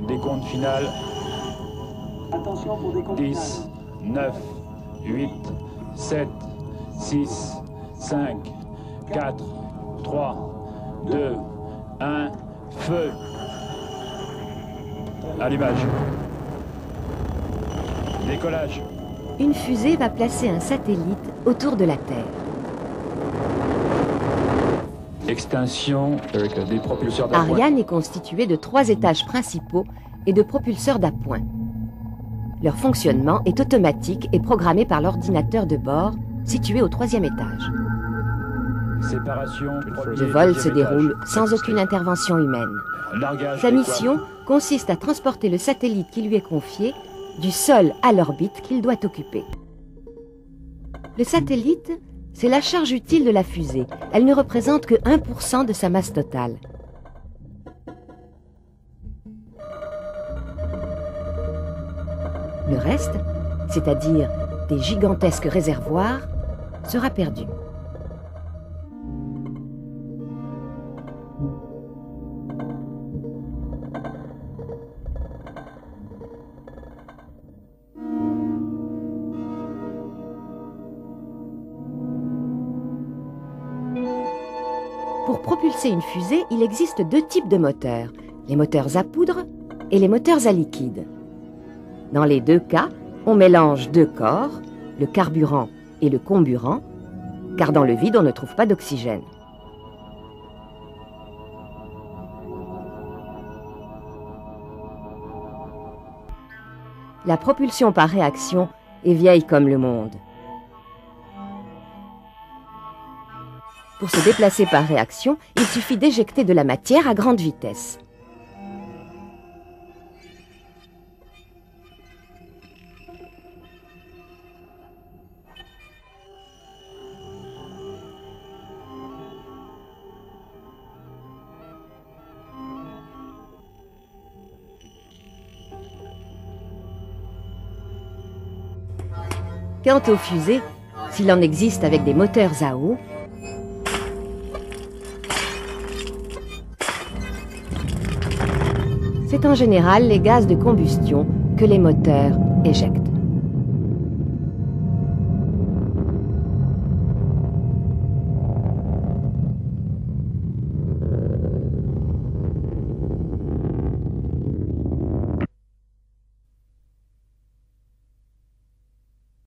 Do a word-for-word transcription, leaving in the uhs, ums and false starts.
Décompte final. Attention pour décompte dix, neuf, huit, sept, six, cinq, quatre, trois, deux, un, feu. Allumage. Décollage. Une fusée va placer un satellite autour de la Terre. Extinction des propulseurs d'appoint. Ariane est constituée de trois étages principaux et de propulseurs d'appoint. Leur fonctionnement est automatique et programmé par l'ordinateur de bord, situé au troisième étage. Séparation. Le vol se déroule sans aucune intervention humaine. Sa mission consiste à transporter le satellite qui lui est confié du sol à l'orbite qu'il doit occuper. Le satellite, c'est la charge utile de la fusée. Elle ne représente que un pour cent de sa masse totale. Le reste, c'est-à-dire des gigantesques réservoirs, sera perdu. Pour propulser une fusée, il existe deux types de moteurs, les moteurs à poudre et les moteurs à liquide. Dans les deux cas, on mélange deux corps, le carburant et le comburant, car dans le vide, on ne trouve pas d'oxygène. La propulsion par réaction est vieille comme le monde. Pour se déplacer par réaction, il suffit d'éjecter de la matière à grande vitesse. Quant aux fusées, s'il en existe avec des moteurs à eau, c'est en général les gaz de combustion que les moteurs éjectent.